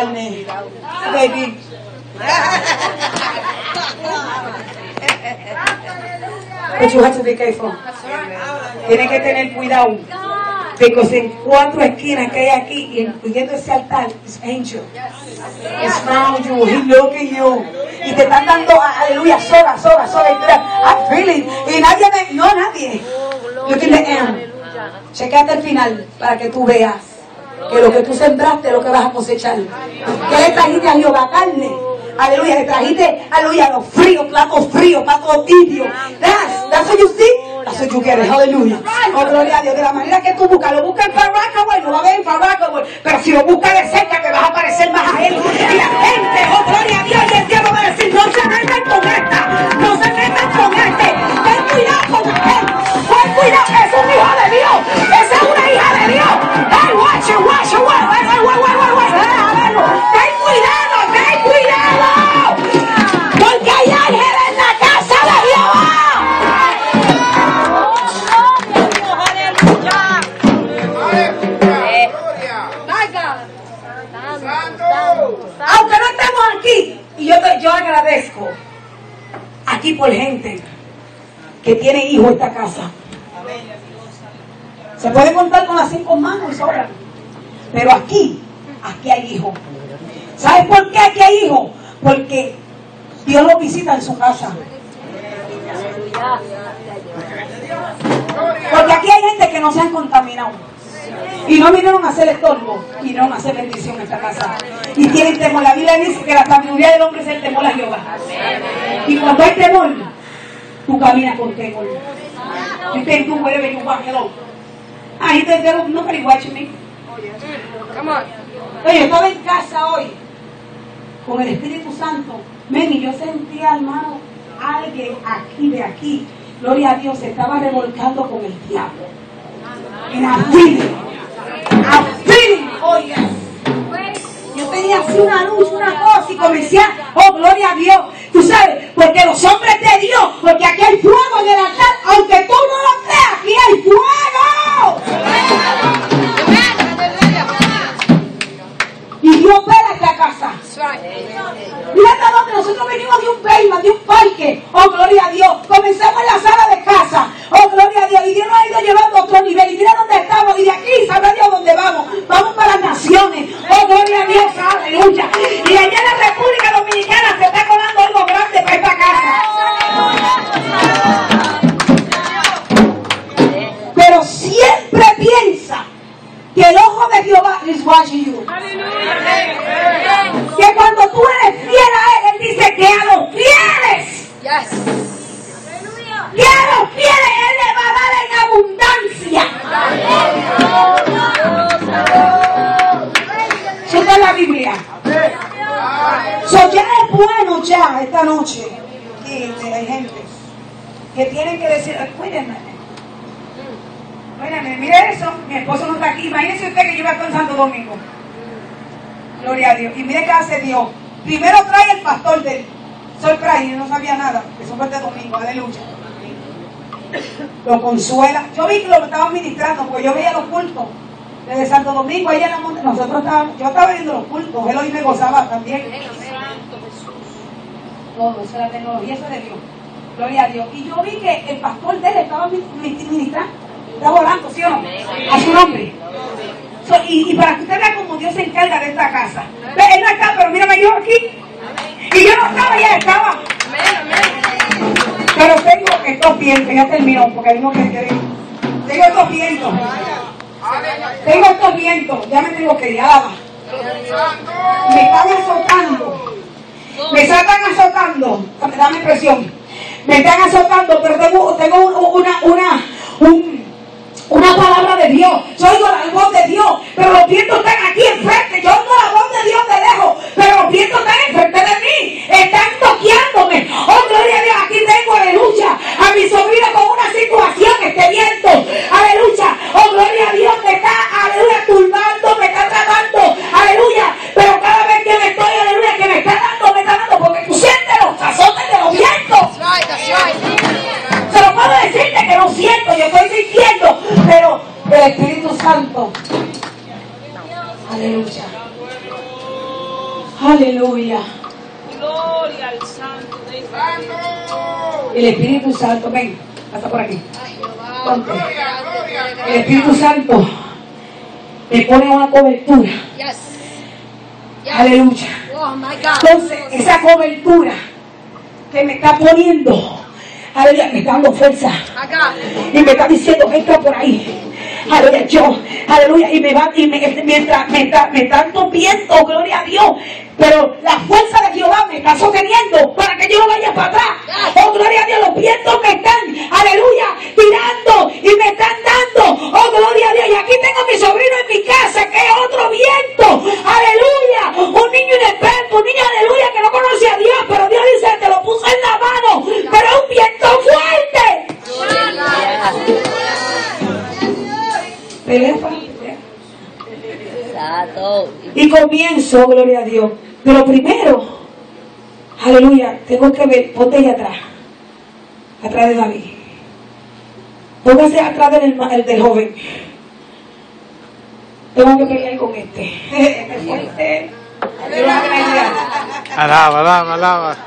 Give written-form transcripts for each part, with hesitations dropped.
carne. Baby. But you have to be careful. Tienes que tener cuidado. Porque en 4 esquinas que hay aquí, incluyendo ese altar, es angel. It's found you. He looking you. Y te están dando, aleluya, soga. I'm feeling. Y nadie. Look in the end. Chequéate el final para que tú veas que lo que tú sembraste es lo que vas a cosechar. Que le trajiste a Jehová carne. Aleluya, le trajiste, aleluya, los fríos, platos tibios. That's what you see. That's what you get. Aleluya. Oh, gloria a Dios. De la manera que tú buscas, lo buscas en Farrakaway, no va a ver en Farrakaway. Pero si lo buscas de cerca, te vas a parecer más a él. Y la gente, oh, gloria a Dios, y el diablo va a decir, no se metan con esta. No se metan con este. Ten cuidado con él. Ten cuidado, es un hijo de Dios. Esa es una hija de Dios. Hey, watch it. Ten cuidado. Porque hay ángeles en la casa de Jehová. Aunque no estemos aquí, y yo agradezco aquí por gente que tiene hijos en esta casa. Se puede contar con las 5 manos y sobran. Pero aquí hay hijos. ¿Sabes por qué aquí hay hijos? Porque Dios los visita en su casa. Porque aquí hay gente que no se han contaminado. Y no vinieron a hacer estorbo, vinieron a hacer bendición en esta casa. Y tienen temor. La Biblia dice que la sabiduría del hombre es el temor a Jehová. Y cuando hay temor, tú caminas con temor. You can do whatever you want. Hello. He said, nobody watching me. Come on. Oye, yo estaba en casa hoy con el Espíritu Santo. Y yo sentía, hermano, alguien aquí de aquí, gloria a Dios, se estaba revolcando con el diablo. En feeling, oh yes. Yo tenía así una luz, una cosa, y comencé a, oh gloria a Dios. Tú sabes, porque los hombres de Dios, porque aquí hay fuego en el altar, aunque tú no lo creas, aquí hay fuego. Y Dios vela esta casa. Fíjate dónde nosotros venimos de un basement, de un parque. Oh, gloria a Dios. Comenzamos en la sala de casa. Oh, gloria a Dios. Y Dios nos ha ido llevando a otro nivel. Y mira dónde estamos. Y de aquí sabrá Dios dónde vamos. Vamos para las naciones. Oh, gloria a Dios. Aleluya. Y allá en la República Dominicana se está colando algo grande para esta casa. Pero siempre piensa que el ojo de Jehová is watching you. Que cuando tú eres fiel a Él dice que a los fieles, que a los fieles Él le va a dar en abundancia. Eso está en la Biblia. So, ya es bueno ya esta noche. Y hay gente que tienen que decir, cuídenme. Óigame, mire eso, mi esposo no está aquí. Imagínese usted que yo iba a estar en Santo Domingo. Gloria a Dios. Y mire qué hace Dios. Primero trae el pastor de él. Soy y no sabía nada. Eso fue este domingo, aleluya. Lo consuela. Yo vi que lo estaban ministrando, porque yo veía los cultos desde Santo Domingo. Allá en la montaña, yo estaba viendo los cultos. Él hoy me gozaba también. Todo, eso es la tecnología, eso es de Dios. Gloria a Dios. Y yo vi que el pastor de él estaba ministrando. Está volando, ¿sí o no? A su nombre. Y para que usted vea cómo Dios se encarga de esta casa. Él no está, pero mírame yo aquí. Y yo no estaba, ya estaba. Pero tengo estos vientos, ya terminó, porque hay uno que quiere. Tengo estos vientos. Ya me tengo que ir, alaba. Me están azotando. Dame presión. Me están azotando, pero tengo una palabra de Dios. Yo oigo la voz de Dios, pero los vientos están aquí enfrente. Yo oigo la voz de Dios de lejos, pero los vientos están enfrente de mí. Están toqueándome. Oh, gloria a Dios. Aquí tengo, aleluya, a mi sobrino con una situación, este viento. Aleluya. Oh, gloria a Dios. Me está, aleluya, turbando, me está tratando. Aleluya. Pero cada vez que me estoy, aleluya, que me está dando, porque tú sientes los azotes de los vientos. Pero puedo decirte que no siento, yo estoy sintiendo, pero el Espíritu Santo, aleluya, Aleluya. Gloria al Santo de Israel. El Espíritu Santo, ven, pasa por aquí. Ponte. El Espíritu Santo me pone una cobertura. Aleluya. Entonces, esa cobertura que me está poniendo, aleluya, me está dando fuerza. Y me está diciendo, entra por ahí. Aleluya, yo, aleluya, y me va, y mientras me están viendo, gloria a Dios, pero la fuerza de Jehová me está sosteniendo para que yo no vaya para atrás. Oh, gloria a Dios, los vientos me están, aleluya, tirando y me están dando. Oh, gloria a Dios, y aquí tengo a mi sobrino en mi casa, que es otro viento, aleluya, un niño inexperto, un niño, aleluya, que no conoce a Dios, pero Dios dice, te lo puso en la mano, pero es un viento fuerte. Y comienzo, gloria a Dios. Pero primero, aleluya, tengo que ver, ponte allá atrás de David. Póngase atrás del joven. Tengo que pelear con este. Fuerte. Alaba.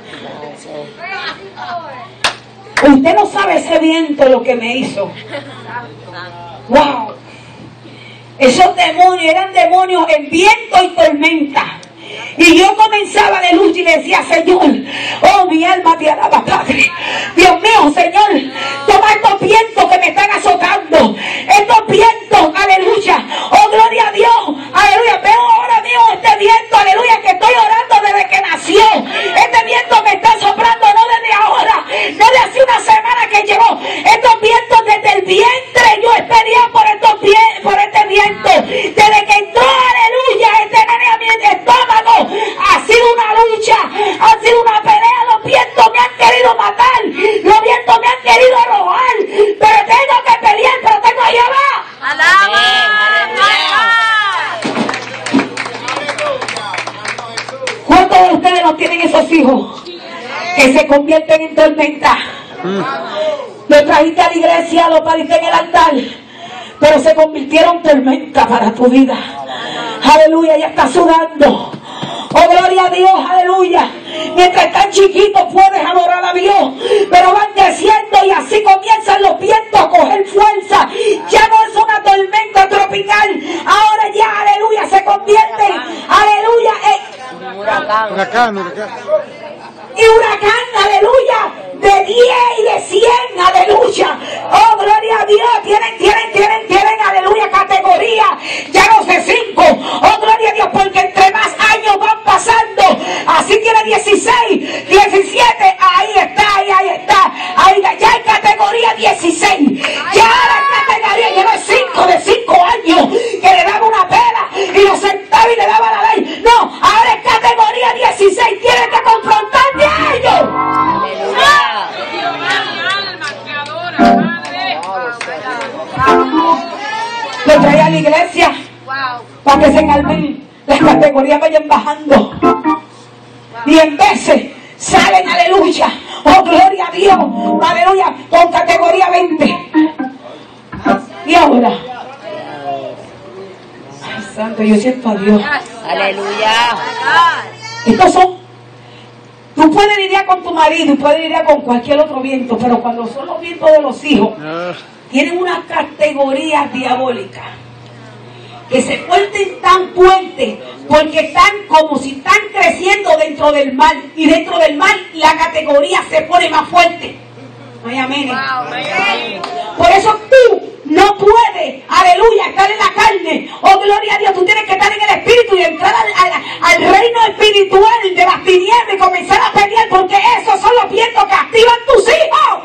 Usted no sabe ese viento lo que me hizo. Wow. Esos demonios eran demonios en viento y tormenta. Y yo comenzaba, aleluya, y le decía, Señor, oh, mi alma te alaba, Padre. Dios mío, Señor, toma estos vientos que me están azotando. Estos vientos, aleluya. Oh, gloria a Dios, aleluya. Veo ahora mismo este viento, aleluya, que estoy orando desde que nació. Este viento me está soplando, no desde ahora, no de hace una semana que llegó. Estos vientos desde el vientre, yo he peleado por este viento. Desde que entró, aleluya, este nene a mi estómago. Ha sido una lucha, ha sido una pelea. Los vientos me han querido matar, los vientos me han querido arrojar, pero tengo que pelear, pero tengo a Jehová. ¡Alaba! ¿Cuántos de ustedes no tienen esos hijos que se convierten en tormenta? Lo trajiste a la iglesia, lo pariste en el altar, pero se convirtieron en tormenta para tu vida. Aleluya, ya está sudando. Oh, gloria a Dios, aleluya. Mientras están chiquitos puedes adorar a Dios, pero van creciendo y así comienzan los vientos a coger fuerza. Ya no es una tormenta tropical, ahora ya, aleluya, se convierten, aleluya, en Huracán. y huracán, aleluya, de 10 y de 100, aleluya. Oh, gloria a Dios, tienen, aleluya, categoría, ya no sé 5. Oh, gloria a Dios, porque entre más años van pasando, así tiene 16, 17, ahí está, ya hay categoría 16, ya la categoría, ya no es 5 de 5 años, que le daba una pela y lo sentaba y le daba la ley. No, ahora es categoría 16, tienes que confrontarte a ellos. Lo trae a la iglesia para que se calmen, las categorías vayan bajando. Y en veces salen, aleluya, oh, gloria a Dios, aleluya, con categoría 20. Y ahora, ay, santo, yo siento a Dios. Aleluya. Estos son, tú puedes lidiar con tu marido y puedes lidiar con cualquier otro viento, pero cuando son los vientos de los hijos, tienen una categoría diabólica, que se vuelven tan fuertes porque están como si están creciendo dentro del mal, y dentro del mal la categoría se pone más fuerte. Ay, amén. Por eso tú no puedes, aleluya, estar en la carne. Oh, gloria a Dios, tú tienes que estar en el espíritu y entrar al reino espiritual de las tinieblas y comenzar a pelear, porque esos son los vientos que activan tus hijos.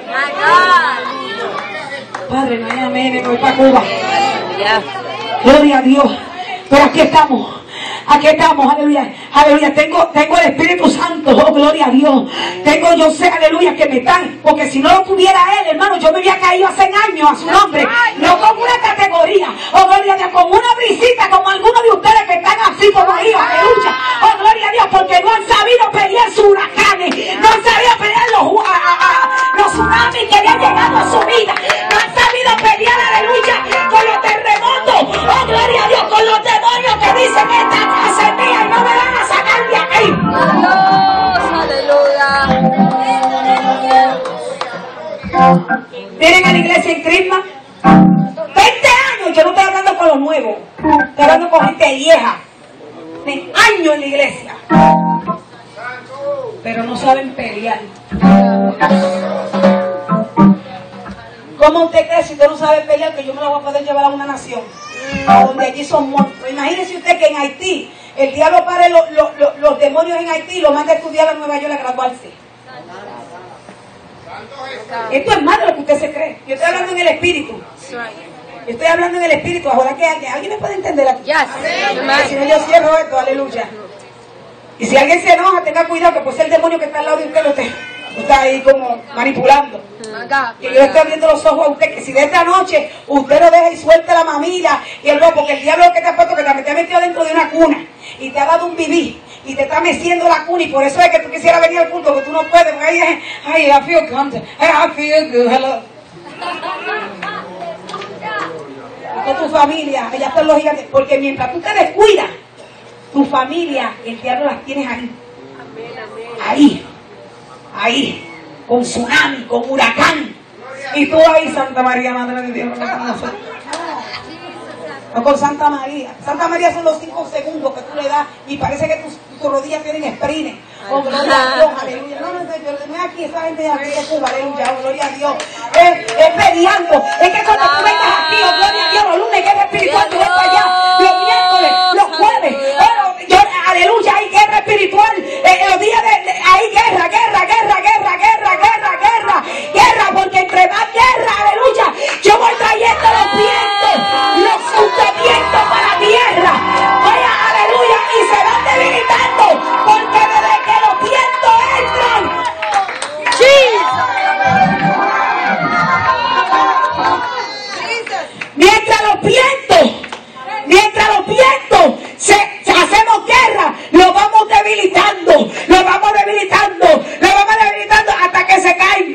Padre, no hay amén, me voy para Cuba. Gloria a Dios. Pero aquí estamos, aleluya, aleluya. Tengo el Espíritu Santo, oh, gloria a Dios. Yo sé, aleluya, que me están, porque si no lo tuviera él, hermano, yo me había caído hace años a su nombre. No como una categoría, oh, gloria a Dios, como una brisita, como algunos de ustedes que están así como ahí, aleluya. Oh, gloria a Dios, porque no han sabido pelear sus huracanes, no han sabido pelear los tsunamis que le han llegado a su vida, no han sabido pelear, aleluya, con los terremotos, oh, gloria a Dios, con los demonios que dicen esta casa es mía y no me van a sacar Vienen a la iglesia en crisma. 20 años. Yo no estoy hablando con los nuevos. Estoy hablando con gente vieja. De años en la iglesia. Pero no saben pelear. ¿Cómo usted cree si usted no sabe pelear que yo me la voy a poder llevar a una nación? Donde allí son monstruos. Imagínese usted que en Haití el diablo pare los demonios en Haití y lo manda a estudiar a Nueva York a graduarse. Esto es más de lo que usted se cree. Yo estoy hablando en el espíritu. Yo estoy hablando en el espíritu. Ahora que alguien me puede entender aquí. Si no, yo cierro esto, aleluya. Y si alguien se enoja, tenga cuidado, que puede ser el demonio que está al lado de usted, está ahí como manipulando. Que yo estoy abriendo los ojos a usted, que si de esta noche usted lo deja y suelta la mamila y el robo, porque el diablo que te ha puesto, que te ha metido dentro de una cuna y te ha dado un bibí y te está meciendo la cuna, y por eso es que tú quisieras venir al culto, que tú no puedes, porque ahí es, ay, I feel content, I feel good, hello. Con tu familia, allá están los gigantes, porque mientras tú te descuidas, tu familia, el diablo las tienes ahí, con tsunami, con huracán, y tú ahí, Santa María, Madre de Dios, no con Santa María. Santa María son los 5 segundos que tú le das y parece que tus rodillas tienen sprines. Oh, gloria a Dios, aleluya. No es aquí, esa gente de aquí de Cuba, aleluya, oh, gloria a Dios. Es peleando. Es que cuando tú vengas aquí, oh, gloria a Dios, los lunes guerra espiritual, tú ves para allá, los miércoles, los jueves, aleluya, hay guerra espiritual. Los días hay guerra, porque entre más guerra, aleluya, yo voy trayendo los fundamentos para la tierra. Vaya, aleluya, y se van debilitando, porque desde que los vientos entran, mientras los vientos hacemos guerra, lo vamos debilitando hasta que se cae.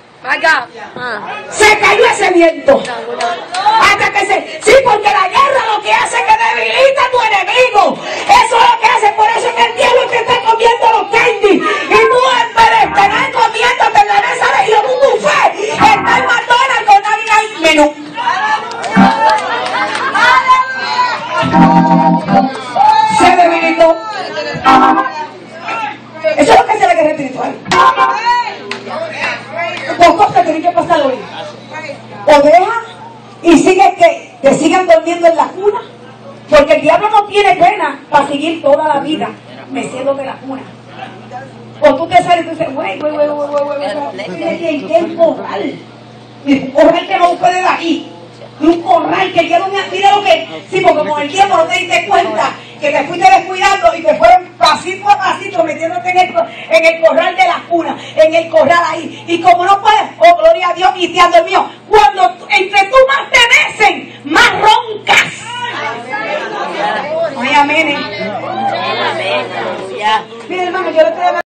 Se cayó ese viento. Hasta que sí, porque la guerra lo que hace es que debilita a tu enemigo. Eso es lo que hace. Por eso es que el diablo te está comiendo los candy. Y tú, en vez de estar comiéndote en la mesa y un buffet, está en McDonald's con alguien ahí menú. Se debilitó. Eso es lo que hace la guerra espiritual. Dos cosas tienen que pasar hoy. O deja y sigue que te sigan durmiendo en la cuna, porque el diablo no tiene pena para seguir toda la vida meciendo de la cuna. O tú te sales y tú dices, güey, ¿qué corral? Un corral que no puede dar ahí. Un corral que el diablo, mira lo que, sí, porque con el tiempo no te diste cuenta que te fuiste descuidando y te fueron pasito a pasito metiéndote en el corral de la cuna, en el corral ahí. Y como no puedes, oh gloria a Dios, y te han dormido. Cuando entre tú más te mecen, más roncas. Ay, amén. Mira, hermano, yo le estoy